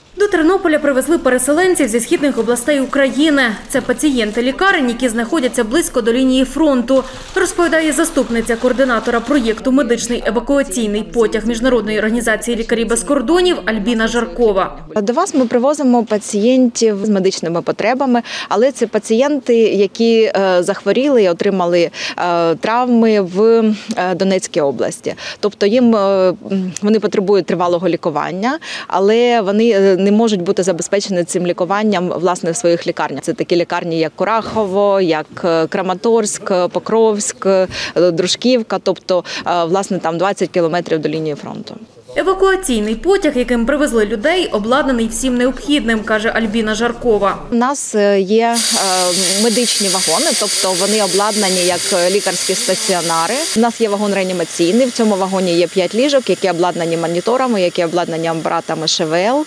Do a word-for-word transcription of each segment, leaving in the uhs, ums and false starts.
До Тернополя привезли переселенців зі східних областей України. Це пацієнти лікарень, які знаходяться близько до лінії фронту, розповідає заступниця координатора проєкту «Медичний евакуаційний потяг» Міжнародної організації «Лікарі без кордонів» Альбіна Жаркова. До вас ми привозимо пацієнтів з медичними потребами, але це пацієнти, які захворіли і отримали травми в Донецькій області. Тобто їм вони потребують тривалого лікування, але вони не можуть бути забезпечені цим лікуванням власне в своїх лікарнях. Це такі лікарні, як Курахово, як Краматорськ, Покровськ, Дружківка, тобто власне там двадцять кілометрів до лінії фронту. Евакуаційний потяг, яким привезли людей, обладнаний всім необхідним, каже Альбіна Жаркова. У нас є медичні вагони, тобто вони обладнані як лікарські стаціонари. У нас є вагон реанімаційний, в цьому вагоні є п'ять ліжок, які обладнані моніторами, які обладнані апаратами ШВЛ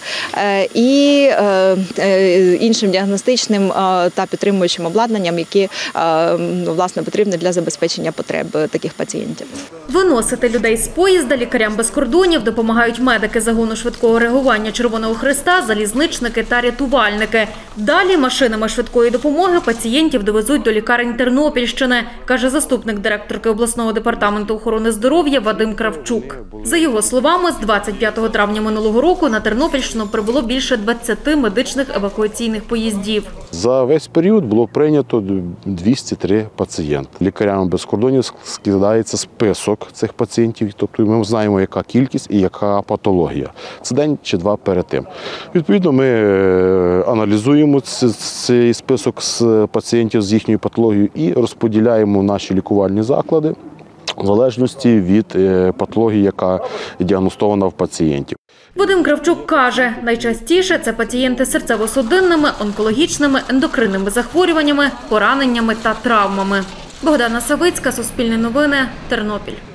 і іншим діагностичним та підтримуючим обладнанням, які власне потрібні для забезпечення потреб таких пацієнтів. Виносити людей з поїзда лікарям без кордонів допомагають медики загону швидкого реагування Червоного Хреста, залізничники та рятувальники. Далі машинами швидкої допомоги пацієнтів довезуть до лікарень Тернопільщини, каже заступник директорки обласного департаменту охорони здоров'я Вадим Кравчук. За його словами, з двадцять п'ятого травня минулого року на Тернопільщину прибуло більше двадцяти медичних евакуаційних поїздів. За весь період було прийнято двісті три пацієнти. Лікарями без кордонів складається список цих пацієнтів, тобто ми знаємо, яка кількість і яка патологія. Це день чи два перед тим. Відповідно, ми аналізуємо цей список з пацієнтів з їхньою патологією і розподіляємо наші лікувальні заклади в залежності від патології, яка діагностована в пацієнтів. Вадим Кравчук каже, найчастіше це пацієнти з серцево-судинними, онкологічними, ендокринними захворюваннями, пораненнями та травмами. Богдана Савицька, Суспільне новини, Тернопіль.